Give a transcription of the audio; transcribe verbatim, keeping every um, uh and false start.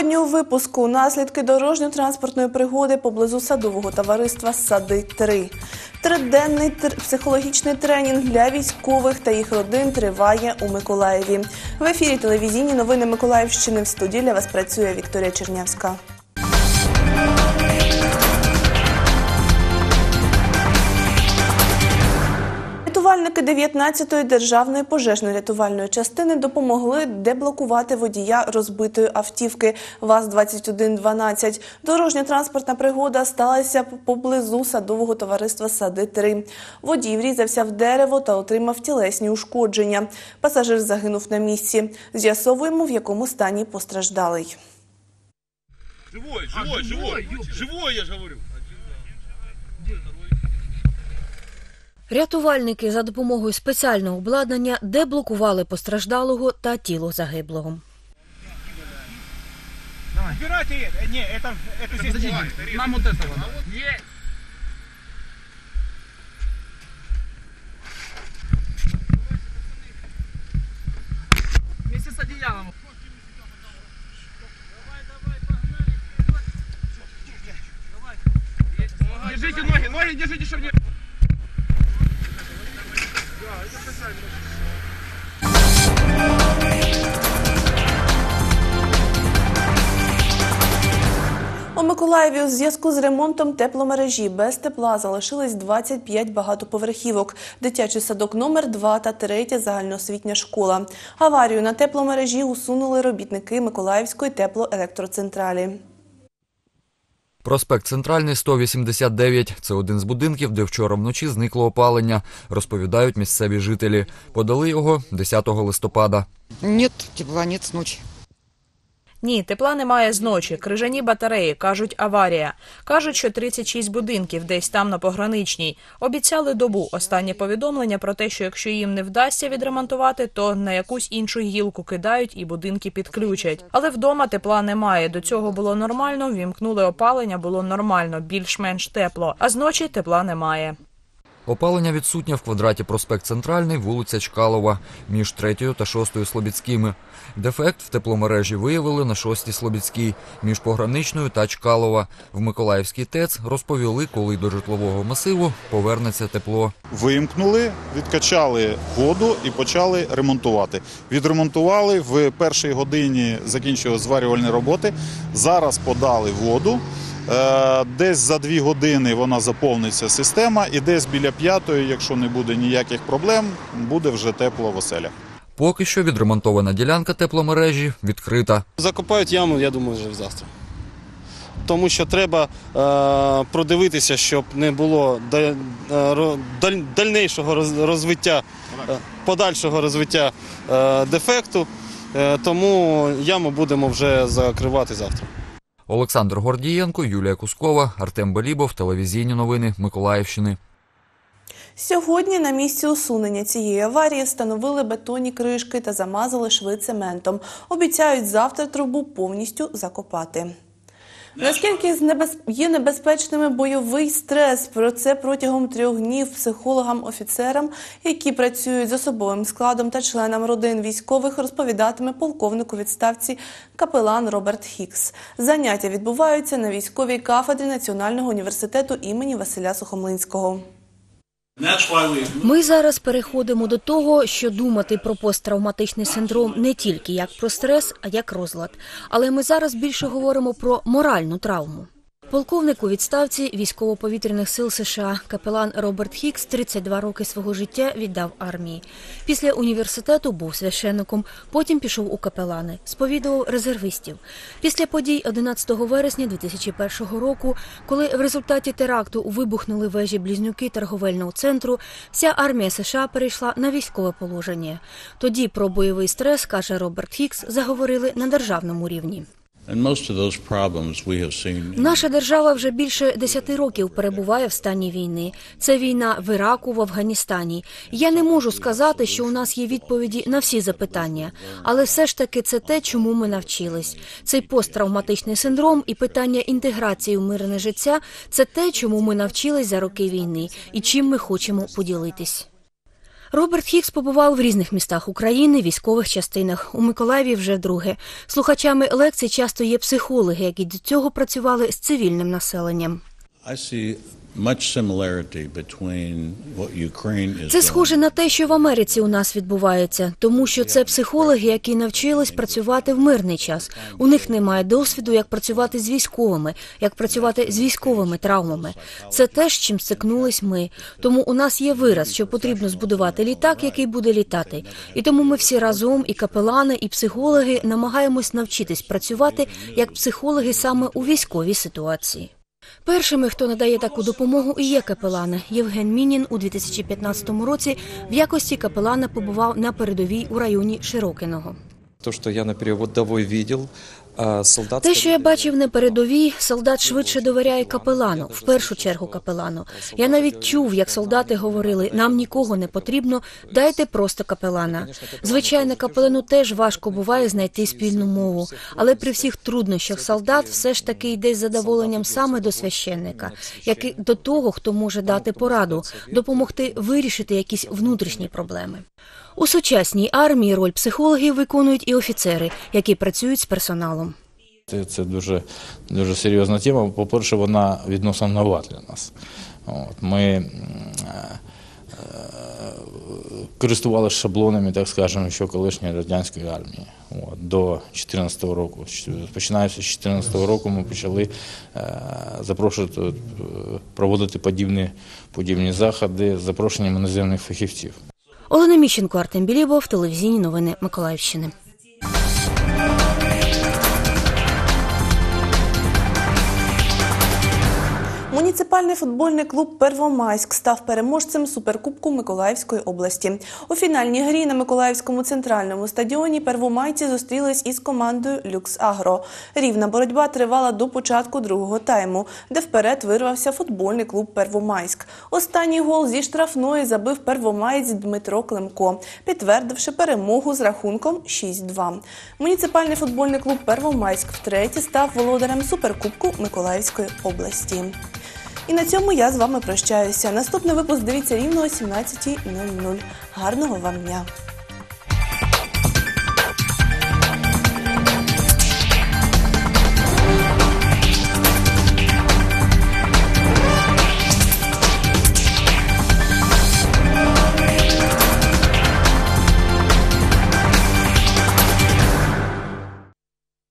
Сьогодні у випуску наслідки дорожньо-транспортної пригоди поблизу садового товариства «Сади-три». Триденний тр... психологічний тренінг для військових та їх родин триває у Миколаєві. В ефірі телевізійні новини Миколаївщини. В студії для вас працює Вікторія Чернявська. Рятувальники дев'ятнадцятої державної пожежно-рятувальної частини допомогли деблокувати водія розбитої автівки ВАЗ двадцять один дванадцять. Дорожньо-транспортна пригода сталася поблизу садового товариства «Сади-три». Водій врізався в дерево та отримав тілесні ушкодження. Пасажир загинув на місці. З'ясовуємо, в якому стані постраждалий. Живой, живой, живой, живой, я ж говорю. Рятувальники за допомогою спеціального обладнання деблокували постраждалого та тіло загиблого. Убирайте это. Не, это, это здесь. Подождите, нам вот этого. Есть. Вместе с одеялом. Давай, давай, погнали. Держите ноги, ноги держите, чтобы не... У Миколаєві у зв'язку з ремонтом тепломережі без тепла залишились двадцять п'ять багатоповерхівок, дитячий садок номер два та третя загальноосвітня школа. Аварію на тепломережі усунули робітники Миколаївської теплоелектроцентралі. Проспект Центральний, сто вісімдесят дев'ять. Це один з будинків, де вчора вночі зникло опалення, розповідають місцеві жителі. Подали його десятого листопада. Нет, тепла нет с ночи. Ні, тепла немає з ночі. Крижані батареї. Кажуть, аварія. Кажуть, що тридцять шість будинків десь там на Пограничній. Обіцяли добу. Останнє повідомлення про те, що якщо їм не вдасться відремонтувати, то на якусь іншу гілку кидають і будинки підключать. Але вдома тепла немає. До цього було нормально, ввімкнули опалення, було нормально, більш-менш тепло. А з ночі тепла немає. Опалення відсутнє в квадраті проспект Центральний, вулиця Чкалова, між третьою та шостою Слобідськими. Дефект в тепломережі виявили на шостій Слобідській, між Пограничною та Чкалова. В Миколаївській ТЕЦ розповіли, коли до житлового масиву повернеться тепло. Вимкнули, відкачали воду і почали ремонтувати. Відремонтували, в першій годині закінчили зварювальні роботи, зараз подали воду. Десь за дві години вона заповниться система і десь біля п'ятої, якщо не буде ніяких проблем, буде вже тепло в оселях. Поки що відремонтована ділянка тепломережі відкрита. Закопають яму, я думаю, вже завтра. Тому що треба е, продивитися, щоб не було даль, даль, дальнішого розвиття, е, подальшого розвиття е, дефекту, е, тому яму будемо вже закривати завтра. Олександр Гордієнко, Юлія Кускова, Артем Белібов, телевізійні новини Миколаївщини. Сьогодні на місці усунення цієї аварії встановили бетонні кришки та замазали шви цементом. Обіцяють завтра трубу повністю закопати. Наскільки є небезпечними бойовий стрес? Про це протягом трьох днів психологам, офіцерам, які працюють з особовим складом та членам родин військових, розповідатиме полковник у відставці капелан Роберт Хікс. Заняття відбуваються на військовій кафедрі Національного університету імені Василя Сухомлинського. Ми зараз переходимо до того, що думати про посттравматичний синдром не тільки як про стрес, а як розлад. Але ми зараз більше говоримо про моральну травму. Полковник у відставці Військово-повітряних сил США капелан Роберт Хікс тридцять два роки свого життя віддав армії. Після університету був священником, потім пішов у капелани, сповідував резервистів. Після подій одинадцятого вересня дві тисячі першого року, коли в результаті теракту вибухнули вежі-близнюки торговельного центру, вся армія США перейшла на військове положення. Тоді про бойовий стрес, каже Роберт Хікс, заговорили на державному рівні. Наша держава вже більше десяти років перебуває в стані війни. Це війна в Іраку, в Афганістані. Я не можу сказати, що у нас є відповіді на всі запитання. Але все ж таки це те, чому ми навчились. Цей посттравматичний синдром і питання інтеграції в мирне життя – це те, чому ми навчились за роки війни і чим ми хочемо поділитись. Роберт Хікс побував в різних містах України, військових частинах. У Миколаєві вже вдруге. Слухачами лекцій часто є психологи, які до цього працювали з цивільним населенням. Це схоже на те, що в Америці у нас відбувається, тому що це психологи, які навчились працювати в мирний час. У них немає досвіду, як працювати з військовими, як працювати з військовими травмами. Це теж, з чим стикнулись ми. Тому у нас є вираз, що потрібно збудувати літак, який буде літати. І тому ми всі разом, і капелани, і психологи, намагаємось навчитись працювати як психологи саме у військовій ситуації. Першими, хто надає таку допомогу, і є капелани. Євген Мінін у дві тисячі п'ятнадцятому році в якості капелана побував на передовій у районі Широкиного. То, що я на передовій бачив, солдат... Те, що я бачив на передовій, солдат швидше довіряє капелану, в першу чергу капелану. Я навіть чув, як солдати говорили, нам нікого не потрібно, дайте просто капелана. Звичайно, капелану теж важко буває знайти спільну мову, але при всіх труднощах солдат все ж таки йде з задоволенням саме до священника, як і до того, хто може дати пораду, допомогти вирішити якісь внутрішні проблеми. У сучасній армії роль психологів виконують і офіцери, які працюють з персоналом. Це, це дуже, дуже серйозна тема. По-перше, вона відносно нова для нас. От, ми е, е, користувалися шаблонами, так скажемо, що колишньої радянської армії. От, до чотирнадцятого року. Починаючи з дві тисячі чотирнадцятого року ми почали е, запрошувати, проводити подібні, подібні заходи з запрошенням іноземних фахівців. Олена Міщенко, Артем Білібов, телевізійні новини Миколаївщини. Муніципальний футбольний клуб «Первомайськ» став переможцем Суперкубку Миколаївської області. У фінальній грі на Миколаївському центральному стадіоні первомайці зустрілись із командою «Люкс-Агро». Рівна боротьба тривала до початку другого тайму, де вперед вирвався футбольний клуб «Первомайськ». Останній гол зі штрафної забив первомаєць Дмитро Климко, підтвердивши перемогу з рахунком шість-два. Муніципальний футбольний клуб «Первомайськ» втретє став володарем Суперкубку Миколаївської області. І на цьому я з вами прощаюся. Наступний випуск дивіться рівно о сімнадцятій нуль нуль. Гарного вам дня!